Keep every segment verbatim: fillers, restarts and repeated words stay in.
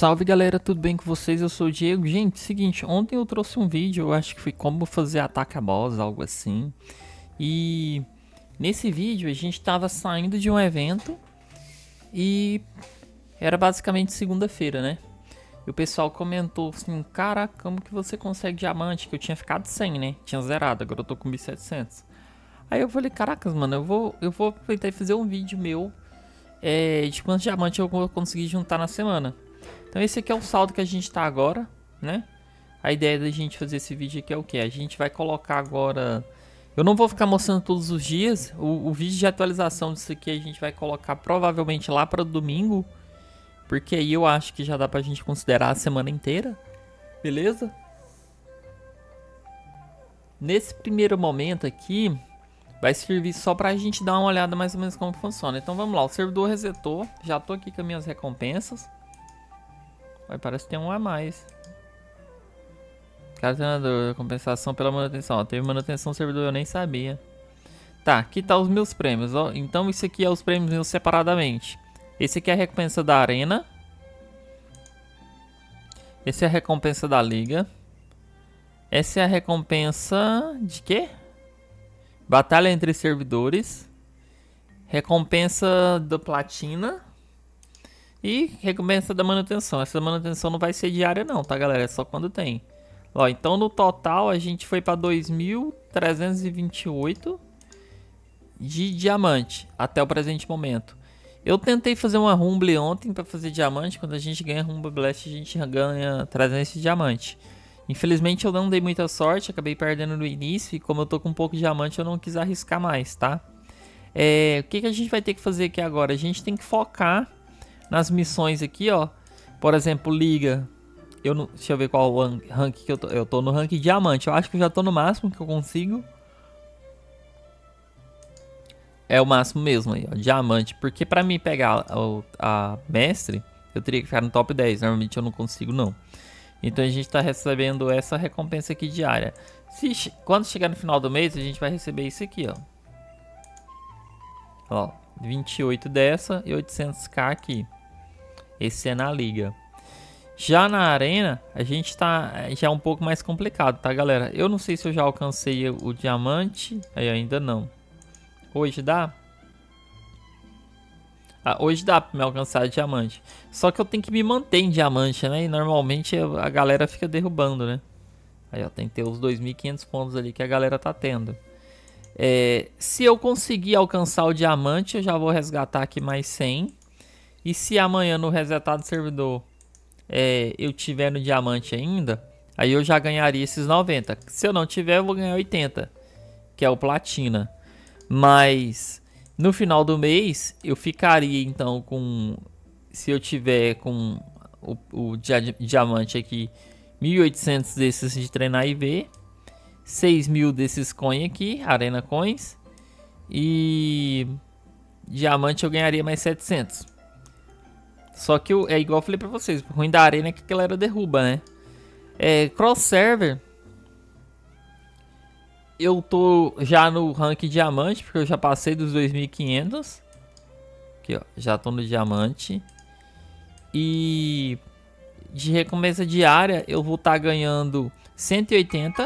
Salve galera, tudo bem com vocês? Eu sou o Diego. Gente, seguinte, ontem eu trouxe um vídeo, eu acho que foi como fazer ataque a boss, algo assim. E nesse vídeo a gente tava saindo de um evento e era basicamente segunda-feira, né? E o pessoal comentou assim, caraca, como que você consegue diamante? Que eu tinha ficado sem, né? Tinha zerado, agora eu tô com mil e setecentos. Aí eu falei, caracas, mano, eu vou, eu vou aproveitar e fazer um vídeo meu é, de quantos diamantes eu vou conseguir juntar na semana. Então esse aqui é o saldo que a gente tá agora, né? A ideia da gente fazer esse vídeo aqui é o que? A gente vai colocar agora... Eu não vou ficar mostrando todos os dias. O, o vídeo de atualização disso aqui a gente vai colocar provavelmente lá para domingo. Porque aí eu acho que já dá pra gente considerar a semana inteira. Beleza? Nesse primeiro momento aqui, vai servir só pra gente dar uma olhada mais ou menos como funciona. Então vamos lá, o servidor resetou. Já tô aqui com as minhas recompensas. Vai, parece que tem um a mais. Treinador, compensação pela manutenção. Ó, teve manutenção servidor, eu nem sabia. Tá, aqui tá os meus prêmios. Ó. Então isso aqui é os prêmios meus separadamente. Esse aqui é a recompensa da arena. Esse é a recompensa da liga. Essa é a recompensa de quê? Batalha entre servidores. Recompensa da platina. E recompensa da manutenção. Essa manutenção não vai ser diária não, tá galera? É só quando tem. Ó, então no total a gente foi para dois mil trezentos e vinte e oito de diamante até o presente momento. Eu tentei fazer uma Rumble ontem para fazer diamante. Quando a gente ganha Rumble Blast a gente ganha trezentos de diamante. Infelizmente eu não dei muita sorte, acabei perdendo no início. E como eu tô com um pouco de diamante eu não quis arriscar mais, tá? É, o que, que a gente vai ter que fazer aqui agora? A gente tem que focar nas missões aqui, ó. Por exemplo, liga. Eu não, deixa eu ver qual o rank que eu tô. Eu tô no rank diamante. Eu acho que eu já tô no máximo que eu consigo. É o máximo mesmo aí, ó. Diamante. Porque pra mim pegar a, a mestre, eu teria que ficar no top dez. Normalmente eu não consigo, não. Então a gente tá recebendo essa recompensa aqui diária. Se, quando chegar no final do mês, a gente vai receber isso aqui, ó. Ó, vinte e oito dessa e oitocentos k aqui. Esse é na liga. Já na arena, a gente tá já é um pouco mais complicado, tá, galera? Eu não sei se eu já alcancei o diamante. Aí ainda não. Hoje dá? Ah, hoje dá pra me alcançar o diamante. Só que eu tenho que me manter em diamante, né? E normalmente a galera fica derrubando, né? Aí, ó, tem que ter os dois mil e quinhentos pontos ali que a galera tá tendo. É, se eu conseguir alcançar o diamante, eu já vou resgatar aqui mais cem. E se amanhã no resetar do servidor é, eu tiver no diamante ainda, aí eu já ganharia esses noventa. Se eu não tiver, eu vou ganhar oitenta, que é o platina. Mas no final do mês eu ficaria então com, se eu tiver com o, o dia, diamante aqui, mil e oitocentos desses de treinar I V, seis mil desses coins aqui, arena coins, e diamante eu ganharia mais setecentos. Só que eu, é igual eu falei pra vocês, o ruim da arena é que a galera derruba, né? É, cross server, eu tô já no rank diamante, porque eu já passei dos dois mil e quinhentos. Aqui, ó, já tô no diamante. E de recompensa diária, eu vou estar tá ganhando cento e oitenta.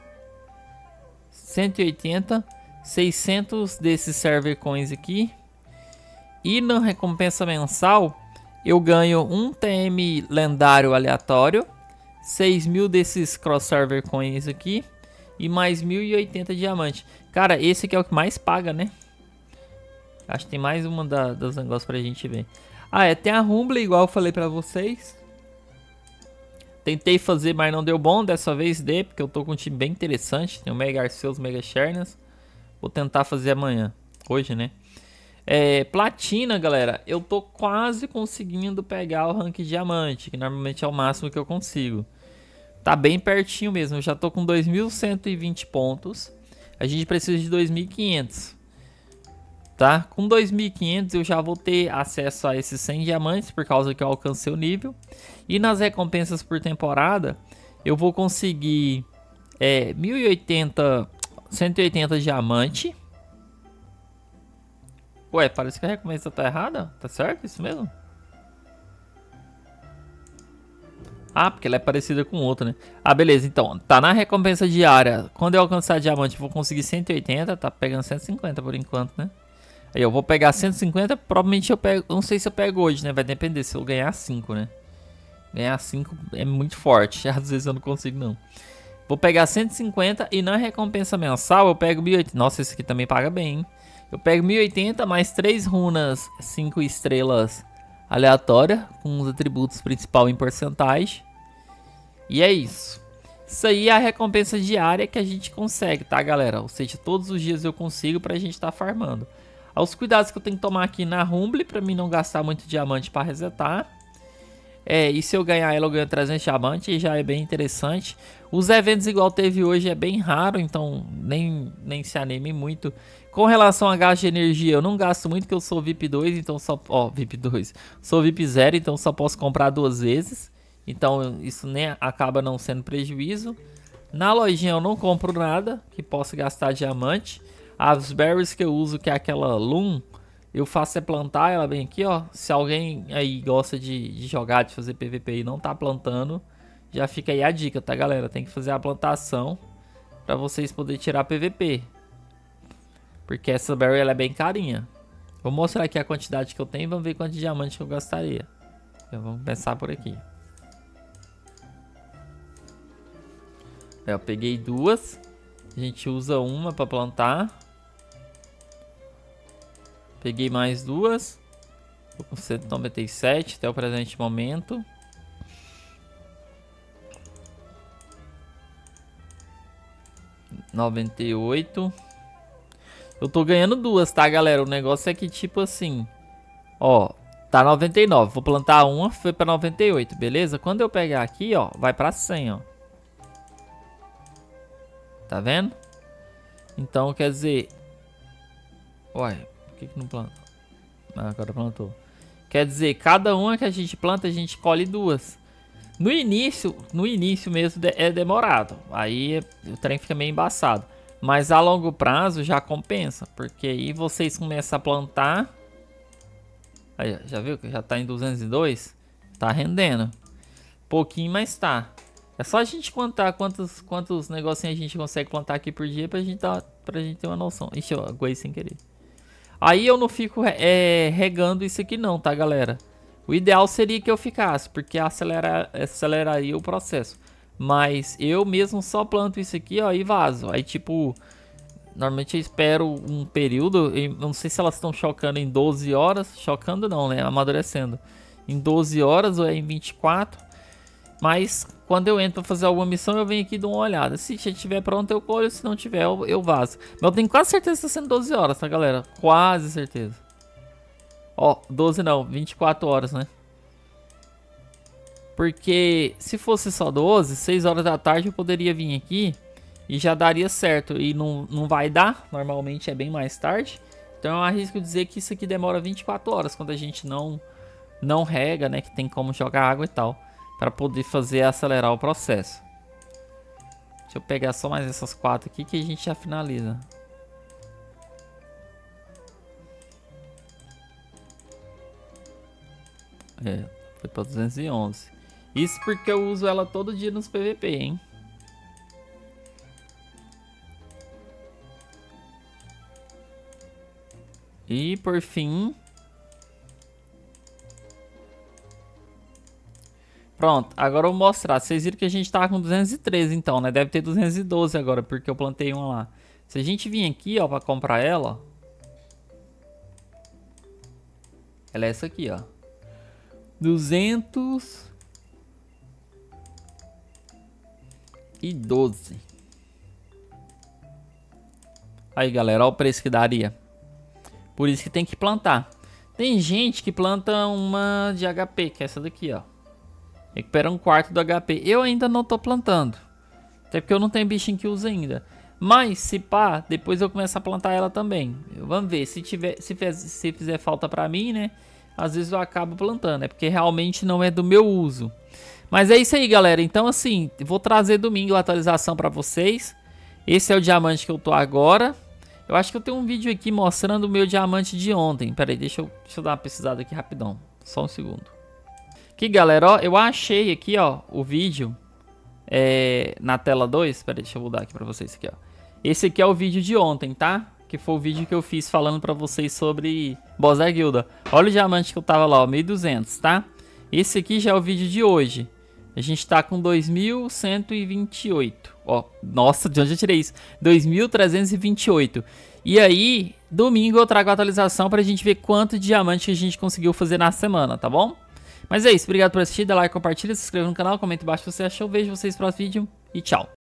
cento e oitenta, seiscentos desses server coins aqui. E na recompensa mensal, eu ganho um T M lendário aleatório, seis mil desses cross server coins aqui e mais mil e oitenta diamantes. Cara, esse aqui é o que mais paga, né? Acho que tem mais uma da, dos negócios pra gente ver. Ah, é, tem a Rumble, igual eu falei pra vocês. Tentei fazer, mas não deu bom. Dessa vez dê, porque eu tô com um time bem interessante. Tem o Mega Arceus, Mega Shernas. Vou tentar fazer amanhã. Hoje, né? É, platina, galera, eu tô quase conseguindo pegar o rank diamante, que normalmente é o máximo que eu consigo. Tá bem pertinho mesmo, eu já tô com dois mil cento e vinte pontos. A gente precisa de dois mil e quinhentos. Tá? Com dois mil e quinhentos eu já vou ter acesso a esses cem diamantes, por causa que eu alcancei o nível. E nas recompensas por temporada, eu vou conseguir é, mil e oitenta, cento e oitenta diamante. Ué, parece que a recompensa tá errada. Tá certo isso mesmo? Ah, porque ela é parecida com outra, né? Ah, beleza. Então, tá na recompensa diária. Quando eu alcançar diamante, eu vou conseguir cento e oitenta. Tá pegando cento e cinquenta por enquanto, né? Aí eu vou pegar cento e cinquenta. Provavelmente eu pego... Não sei se eu pego hoje, né? Vai depender se eu ganhar cinco, né? Ganhar cinco é muito forte. Às vezes eu não consigo, não. Vou pegar cento e cinquenta e na recompensa mensal eu pego mil e oitenta. Nossa, esse aqui também paga bem, hein? Eu pego mil e oitenta mais três runas cinco estrelas aleatória com os atributos principal em porcentagem. E é isso. Isso aí é a recompensa diária que a gente consegue, tá, galera? Ou seja, todos os dias eu consigo pra gente estar tá farmando. Os cuidados que eu tenho que tomar aqui na Rumble pra mim não gastar muito diamante pra resetar. É, e se eu ganhar ela, eu ganho trezentos diamantes e já é bem interessante. Os eventos igual teve hoje é bem raro, então nem, nem se anime muito. Com relação a gasto de energia, eu não gasto muito, porque eu sou V I P dois, então só... Ó, V I P dois. Sou V I P zero, então só posso comprar duas vezes. Então isso nem acaba não sendo prejuízo. Na lojinha eu não compro nada que possa gastar diamante. As berries que eu uso, que é aquela Loom, eu faço é plantar ela bem aqui, ó. Se alguém aí gosta de, de jogar, de fazer P V P e não tá plantando, já fica aí a dica, tá, galera? Tem que fazer a plantação pra vocês poderem tirar P V P. Porque essa berry ela é bem carinha. Vou mostrar aqui a quantidade que eu tenho e vamos ver quanto de diamante que eu gastaria. Então, vamos começar por aqui. Eu peguei duas. A gente usa uma pra plantar. Peguei mais duas. Tô com cento e noventa e sete até o presente momento. noventa e oito. Eu tô ganhando duas, tá, galera? O negócio é que, tipo assim... Ó, tá noventa e nove. Vou plantar uma, foi pra noventa e oito, beleza? Quando eu pegar aqui, ó, vai pra cem, ó. Tá vendo? Então, quer dizer... Uai, por que que não planta? Ah, agora plantou. Quer dizer, cada uma que a gente planta, a gente colhe duas. No início, no início mesmo é demorado. Aí o trem fica meio embaçado. Mas a longo prazo já compensa. Porque aí vocês começam a plantar. Aí, já viu que já tá em duzentos e dois? Tá rendendo. Pouquinho, mas tá. É só a gente contar quantos, quantos negocinhos a gente consegue plantar aqui por dia pra gente, dar, pra gente ter uma noção. Ixi, eu aguei sem querer. Aí eu não fico é, regando isso aqui não, tá, galera? O ideal seria que eu ficasse, porque acelera, aceleraria o processo. Mas eu mesmo só planto isso aqui, ó, e vazo. Aí, tipo, normalmente eu espero um período, eu não sei se elas estão chocando em doze horas. Chocando não, né? Amadurecendo. Em doze horas ou é em vinte e quatro. Mas quando eu entro pra fazer alguma missão, eu venho aqui e dou uma olhada. Se já estiver pronto, eu colho. Se não tiver, eu, eu vazo. Mas eu tenho quase certeza que tá sendo doze horas, tá, galera? Quase certeza. Ó, doze não, vinte e quatro horas, né? Porque se fosse só doze, seis horas da tarde eu poderia vir aqui e já daria certo. E não, não vai dar, normalmente é bem mais tarde. Então eu arrisco dizer que isso aqui demora vinte e quatro horas, quando a gente não, não rega, né? Que tem como jogar água e tal. Para poder fazer acelerar o processo. Deixa eu pegar só mais essas quatro aqui que a gente já finaliza. É, foi para duzentos e onze. Isso porque eu uso ela todo dia nos P V P, hein? E por fim... Pronto, agora eu vou mostrar. Vocês viram que a gente tava com duzentos e treze então, né? Deve ter duzentos e doze agora, porque eu plantei uma lá. Se a gente vir aqui, ó, pra comprar ela... Ela é essa aqui, ó. duzentos e doze. Aí, galera, olha o preço que daria. Por isso que tem que plantar. Tem gente que planta uma de H P, que é essa daqui, ó. Recupera um quarto do H P. Eu ainda não tô plantando. Até porque eu não tenho bichinho que usa ainda. Mas, se pá, depois eu começo a plantar ela também. Vamos ver. Se, tiver, se, fez, se fizer falta pra mim, né? Às vezes eu acabo plantando. É porque realmente não é do meu uso. Mas é isso aí, galera. Então, assim, vou trazer domingo a atualização pra vocês. Esse é o diamante que eu tô agora. Eu acho que eu tenho um vídeo aqui mostrando o meu diamante de ontem. Pera aí, deixa eu, deixa eu dar uma pesquisada aqui rapidão. Só um segundo. Aqui, galera, ó, eu achei aqui, ó, o vídeo é, na tela dois. Espera aí, deixa eu mudar aqui pra vocês aqui, ó. Esse aqui é o vídeo de ontem, tá? Que foi o vídeo que eu fiz falando pra vocês sobre boss da guilda. Olha o diamante que eu tava lá, ó, mil e duzentos, tá? Esse aqui já é o vídeo de hoje. A gente tá com dois mil cento e vinte e oito. Ó, nossa, de onde eu tirei isso? dois mil trezentos e vinte e oito. E aí, domingo eu trago a atualização pra gente ver quanto diamante que a gente conseguiu fazer na semana, tá bom? Mas é isso, obrigado por assistir, dá like, compartilha, se inscreva no canal, comenta embaixo o que você achou, vejo vocês no próximo vídeo e tchau.